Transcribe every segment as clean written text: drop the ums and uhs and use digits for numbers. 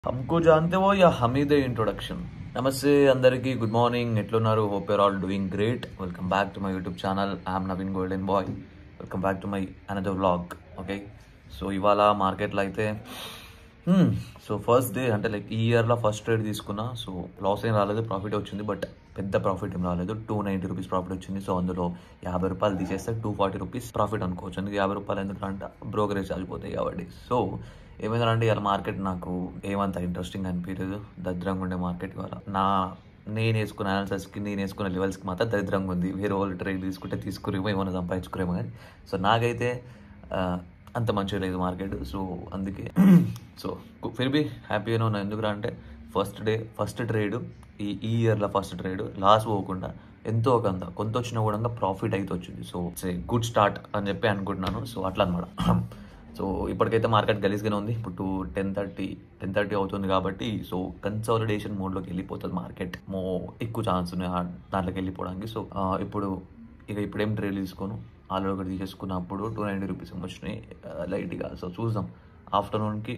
हमको जानते हो या हम ही दे इंट्रोडक्शन నమస్తే అందరికీ గుడ్ మార్నింగ్ ఎట్లున్నారు hope you're all doing great welcome back to my YouTube channel I'm Naveen golden boy welcome back to my another vlog okay so ఇవాళ మార్కెట్లో అయితే సో ఫస్ట్ డే అంటే లైక్ ఈ ఇయర్లో ఫస్ట్ ట్రేడ్ తీసుకున్నా సో లాస్ ఏం రాలేదు ప్రాఫిట్ వచ్చింది బట్ పెద్ద ప్రాఫిట్ ఏం రాలేదు 290 రూపీస్ ప్రాఫిట్ వచ్చింది సో అందులో 50 రూపాయలు తీసేస్తే 240 రూపీస్ ప్రాఫిట్ అనుకోవచ్చు అందుకే 50 రూపాయలు ఎందుకంటే బ్రోకరేజ్ చాలిపోతాయి కాబట్టి సో ఏమైందంటే ఇవాళ మార్కెట్ నాకు ఏమంత ఇంట్రెస్టింగ్ అనిపించలేదు దరిద్రంగా ఉండే మార్కెట్ ఇవాళ నేను వేసుకున్న అనాలిసిస్కి నేను వేసుకున్న లెవెల్స్కి మాత్రం దరిద్రంగా ఉంది వేరే వాళ్ళు ట్రేడ్ తీసుకుంటే తీసుకురేమో ఏమైనా సంపాదించుకురేమో కానీ సో నాకైతే అంత మంచిగా లేదు మార్కెట్ సో అందుకే సో ఫిర్ బి హ్యాపీగానే ఉన్నా ఎందుకు అంటే ఫస్ట్ ట్రేడ్ ఈ ఇయర్లో ఫస్ట్ ట్రేడ్ లాస్ పోకుండా ఎంతో కొంత వచ్చినా కూడా ప్రాఫిట్ అయితే వచ్చింది so it's a good start అని చెప్పి అనుకుంటున్నాను సో అట్లా అనమాట సో ఇప్పటికైతే మార్కెట్ గలీజ్గానే ఉంది ఇప్పుడు 10:30 అవుతుంది కాబట్టి సో కన్సాలిడేషన్ మోడ్లోకి వెళ్ళిపోతుంది మార్కెట్ ఎక్కువ ఛాన్స్ ఉన్నాయి దాంట్లోకి వెళ్ళిపోవడానికి సో ఇప్పుడు ఇప్పుడేం ట్రేడ్ తీసుకోను ఆల్రెడీ ఒకటి తీసేసుకున్నప్పుడు 290 రూపీస్ వచ్చినాయి లైట్గా సో చూద్దాం ఆఫ్టర్నూన్కి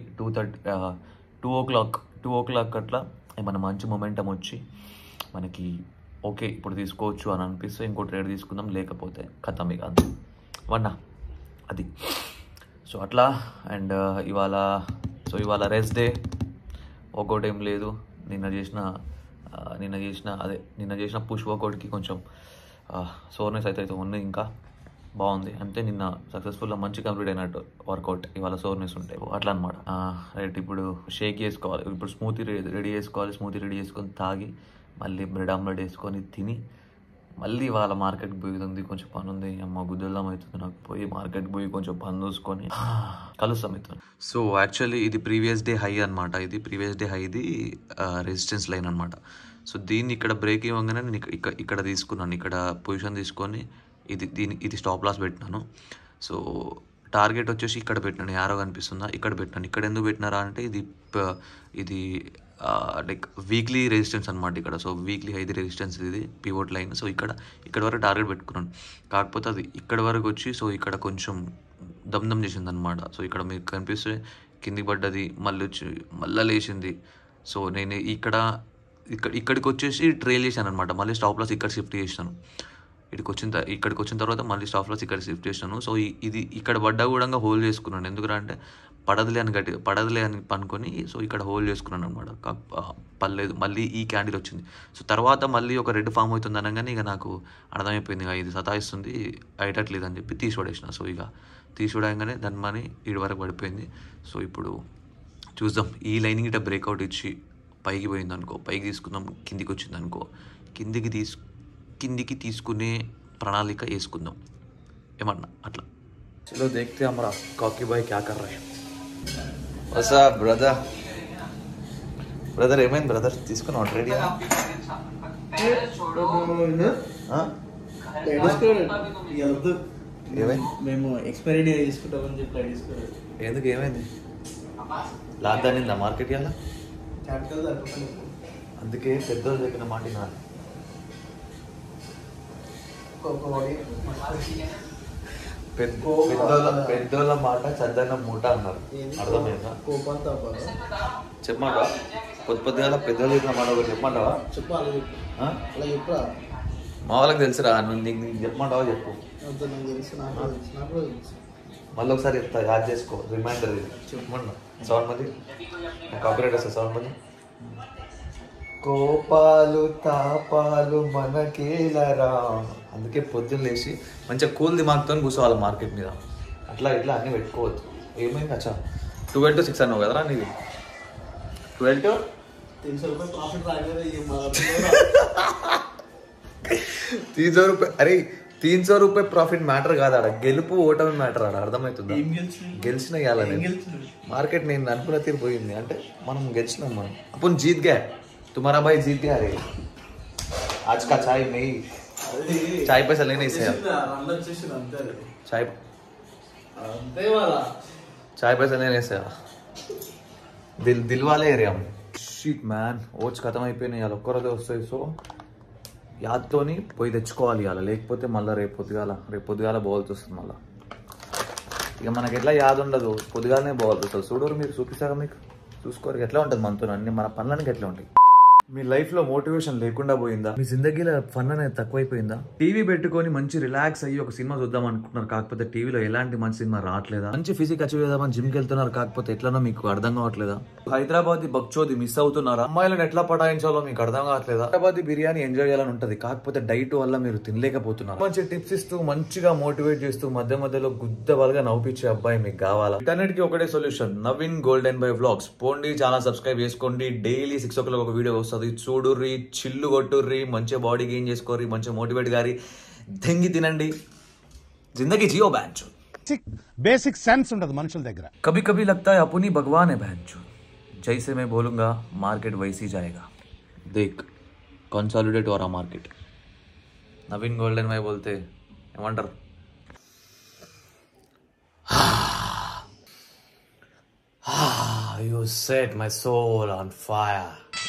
2 o'clock అట్లా ఏమన్నా మంచి మొమెంటం వచ్చి మనకి ఓకే ఇప్పుడు తీసుకోవచ్చు అని అనిపిస్తే ఇంకో ట్రేడ్ తీసుకుందాం లేకపోతే ఖతం ఇక అంతే వన్నా అది సో అట్లా అండ్ ఇవాళ రెస్ట్ డే వర్కౌట్ ఏం లేదు నిన్న చేసిన పుష్ వర్కౌట్కి కొంచెం సోర్నెస్ అయితే ఉంది ఇంకా బాగుంది అంటే నిన్న సక్సెస్ఫుల్గా మంచి కంప్లీట్ అయినట్టు వర్కౌట్ ఇవాళ సోర్నెస్ ఉంటాయి అట్లా అనమాట రైట్ ఇప్పుడు షేక్ చేసుకోవాలి ఇప్పుడు స్మూతీ రెడీ చేసుకోవాలి స్మూతీ రెడీ చేసుకొని తాగి మళ్ళీ బ్రెడ్ ఆమ్లెట్ వేసుకొని తిని మళ్ళీ వాళ్ళ మార్కెట్కి పోయింది కొంచెం పని ఉంది అమ్మ గుద్దెల్లం అవుతుంది నాకు పోయి మార్కెట్కి పోయి కొంచెం పని చూసుకొని కలుస్తాం ఇతను సో యాక్చువల్లీ ఇది ప్రీవియస్ డే హై అనమాట ఇది ప్రీవియస్ డే హైది రెసిస్టెన్స్ లైన్ అనమాట సో దీన్ని ఇక్కడ బ్రేక్ ఇవ్వగానే నేను ఇక్కడ తీసుకున్నాను ఇక్కడ పొజిషన్ తీసుకొని ఇది స్టాప్ లాస్ పెట్టినాను సో టార్గెట్ వచ్చేసి ఇక్కడ పెట్టినాను యారో కనిపిస్తుందా ఇక్కడ పెట్టినాను ఇక్కడ ఎందుకు పెట్టినారా అంటే ఇది లైక్ వీక్లీ రెసిస్టెన్స్ అనమాట ఇక్కడ సో వీక్లీ హైది రెసిస్టెన్స్ ఇది పివోట్ లైన్ సో ఇక్కడ వరకు టార్గెట్ పెట్టుకున్నాను కాకపోతే అది ఇక్కడ వరకు వచ్చి సో ఇక్కడ కొంచెం దమ్ చేసింది అనమాట సో ఇక్కడ మీకు కనిపిస్తే కిందికి పడ్డది మళ్ళీ లేచింది సో నేను ఇక్కడికి వచ్చేసి ట్రైల్ చేశాను అనమాట మళ్ళీ స్టాప్ లాస్ ఇక్కడ షిఫ్ట్ చేశాను ఇక్కడికి వచ్చిన తర్వాత మళ్ళీ స్టాప్ లాస్ ఇక్కడ షిఫ్ట్ చేసినాను సో ఇది ఇక్కడ పడ్డా కూడా హోల్డ్ చేసుకున్నాను ఎందుకంటే పడదులే అని అనుకొని సో ఇక్కడ హోల్డ్ చేసుకున్నాను అనమాట పర్లేదు మళ్ళీ ఈ క్యాండిల్ వచ్చింది సో తర్వాత మళ్ళీ ఒక రెడ్ ఫామ్ అవుతుంది అనగానే ఇక నాకు అర్థమైపోయింది ఇక ఇది సతాయిస్తుంది అయ్యేటట్లేదు అని చెప్పి తీసిపడేసిన సో ఇక తీసిపడగానే దాని మనీ ఈడు వరకు పడిపోయింది సో ఇప్పుడు చూద్దాం ఈ లైనింగ్ ఇట్లా బ్రేక్అవుట్ ఇచ్చి పైకి పోయింది అనుకో పైకి తీసుకుందాం కిందికి వచ్చింది అనుకో కిందికి తీసుకునే ప్రణాళిక వేసుకుందాం ఏమన్నా అట్లా చలో దేఖతే హమారా కాకి భాయ్ క్యా కర్ రహే వసా బ్రదర్ ఏమైంది బ్రదర్ తీసుకున్నావు ట్రేడ్ మేము ఎక్స్పైరీ డే తీసుకుంటామని చెప్పి ఎందుకు ఏమైంది లాద్దానిందా మార్కెట్ ఇవాళ అందుకే పెద్దోళ్ళు చెప్పిన మాట వినాలి పెద్దోళ్ళ మాట చద్దన్న మూట అన్నారు అర్థమైందా చెప్పమంటావా పొద్దుగా పెద్దోళ్ళు చెప్పిన మాట ఒకటి చెప్పమంటావా మా వాళ్ళకి తెలుసురా నీకు చెప్పమంటావా చెప్పు మళ్ళీ ఒకసారి చెప్తా యాద్ చేసుకో రిమైండర్ ఇది చెప్పమన్నా సౌండ్ మళ్ళీ కాపరేట్ వస్తా సౌండ్ మళ్ళీ కోపాలు తాపాలు మనకేలరా అందుకే పొద్దున్న లేచి మంచిగా కూల్ దిమాగ్తో కూర్చోవాలి మార్కెట్ మీద అట్లా ఇట్లా అన్నీ పెట్టుకోవద్దు ఏమైంది అచ్చా 12 to 6 అన్నావు కదరా నీది 12 to 300 రూపాయ అరే 300 రూపాయ ప్రాఫిట్ మ్యాటర్ కాదు ఆడ గెలుపు ఓటమి మ్యాటర్ ఆడ అర్థమవుతుందా గెలిచిన ఇవ్వాలి మార్కెట్ నేను అనుకున్న తీరు పోయింది అంటే మనం గెలిచినాం మనం అప్పుడు జీత్ గా तुम्हारा भाई जीत गया रे आज का चाय नहीं चाय पैसा लेने से चाय पैसा लेने से दिल वाले रे हम షీట్ మ్యాన్ ఓట్స్ ఖతం అయిపోయినాయి ఇవాళ ఒక్కరోజే వస్తాయి సో యాద్తోని పోయి తెచ్చుకోవాలి ఇవాళ లేకపోతే మళ్ళీ రేపు పొద్దుగాల పోవాల్సి వస్తుంది మళ్ళీ ఇక మనకి ఎట్లా యాద్ ఉండదు పొద్దుగాలనే పోవాల్సి వస్తుంది చూడరు మీరు చూపిస్తారా మీకు చూసుకోరు ఎట్లా ఉంటుంది మనతో అన్ని మన పనులకి ఎట్లా ఉంటాయి. మీ లైఫ్ లో మోటివేషన్ లేకుండా పోయిందా? మీ జిందగీలో ఫన్ అనేది తక్కువైపోయిందా? టీవీ పెట్టుకొని మంచి రిలాక్స్ అయ్యి ఒక సినిమా చూద్దాం అనుకుంటున్నారు, కాకపోతే టీవీలో ఎలాంటి మంచి సినిమా రావట్లేదా? మంచి ఫిజిక్ అచీవ్ చేద్దామని జిమ్కి వెళ్తున్నారు, కాకపోతే ఎట్లనో మీకు అర్థం కావట్లేదా? హైదరాబాద్ బక్చోది మిస్ అవుతున్నారా? అమ్మాయిలను ఎట్లా పటాయించాలో మీకు అర్థం కావట్లేదా? హైదరాబాద్ బిర్యానీ ఎంజాయ్ చేయాలని ఉంటది, కాకపోతే డైట్ వల్ల మీరు తినలేకపోతున్నారు. మంచి టిప్స్ ఇస్తూ మంచిగా మోటివేట్ చేస్తూ మధ్య మధ్యలో గుద్దబలుగా నవ్వించే అబ్బాయి మీకు కావాలా? వీటన్నిటికీ ఒకటే solution, Naveen golden boy vlogs. పోండి, ఛానల్ సబ్స్క్రైబ్ చేసుకోండి. డైలీ 6 o'clock ఒక వీడియో వస్తుంది, చూడుర్రి, చిల్లు కొట్టుర్రి, మంచి బాడీ గెయిన్ చేసుకోర్రి, మంచి మోటివేట్ గారి దెంగి తినండి. జిందగీ జియో బ్యాంచ్. బేసిక్ సెన్స్ ఉండదు మనుషుల దగ్గర. कभी कभी लगता है अपनी भगवान है बहनचो, जैसे मैं बोलूंगा मार्केट वैसी जाएगा. देख कंसोलिडेट हो रहा मार्केट. नवीन गोल्डन भाई बोलते ఏమంటారు? You set my soul on fire.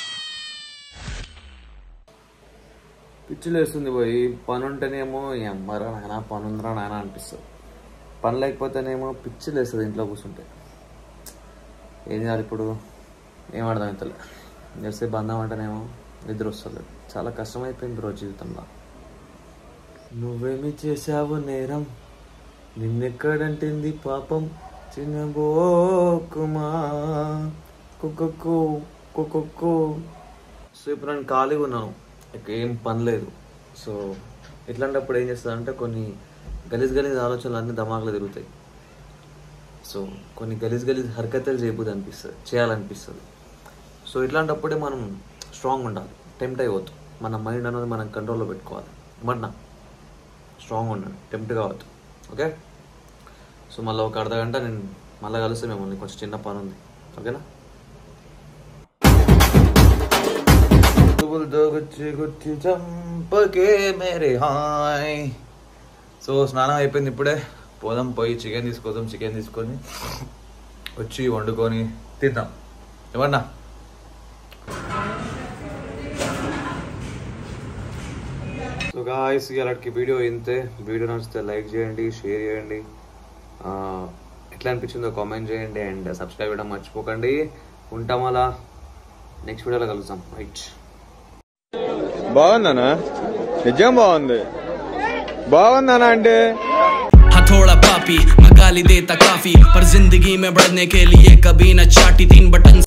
పిచ్చిలు వేస్తుంది పోయి. పని ఉంటేనేమో ఎమ్మరా నాయన పని ఉందిరా నాయన అనిపిస్తుంది, పని లేకపోతేనేమో పిచ్చిలు వేస్తుంది ఇంట్లో కూర్చుంటే. ఏం చేయాలి ఇప్పుడు ఏం అర్థం అవుతలే. చేస్తే బంధం అంటేనేమో నిద్ర వస్తుంది. చాలా కష్టమైపోయింది రోజు జీవితంలో. నువ్వేమి చేసావు నేరం, నిన్నెక్కడంటింది పాపం, చిన్నబోకుమా కుక్కో కుక్కో. సో ఇప్పుడు నేను ఖాళీగా ఉన్నాను, ఏం పని లేదు. సో ఇట్లాంటప్పుడు ఏం చేస్తుందంటే కొన్ని గలీజ్ ఆలోచనలు అన్నీ దిమాగ్లో తిరుగుతాయి. సో కొన్ని గలీజ్ హరకతలు చేయాలనిపిస్తుంది. సో ఇట్లాంటప్పుడే మనం స్ట్రాంగ్ ఉండాలి, టెంప్ట్ అయిపోద్దు. మన మైండ్ అనేది మనం కంట్రోల్లో పెట్టుకోవాలి. ఏమన్నా స్ట్రాంగ్ ఉండండి, టెంప్ట్ కావద్దు. ఓకే, సో మళ్ళీ ఒక అర్ధగంట నేను మళ్ళీ కలిస్తే మిమ్మల్ని, కొంచెం చిన్న పని ఉంది. ఓకేనా? చంపకే మేరే హాయ్. సో స్నానం అయిపోయింది, ఇప్పుడే పోదాం, పోయి చికెన్ తీసుకొని వచ్చి వండుకొని తిందాం. ఏమన్నా సో గాయ్స్, ఇలాంటి వీడియో ఇంతే. వీడియో నచ్చితే లైక్ చేయండి, షేర్ చేయండి, ఎట్లా అనిపించిందో కామెంట్ చేయండి, అండ్ సబ్స్క్రైబ్ చేయడం మర్చిపోకండి. ఉంటాం, అలా నెక్స్ట్ వీడియోలో కలుద్దాం. రైట్, బాగుందనా? నిజం బాగుందనా అంటే थोड़ा पापी मैं गाली देता काफी, पर जिंदगी में बढ़ने के लिए कभी न चाटी 3 बटन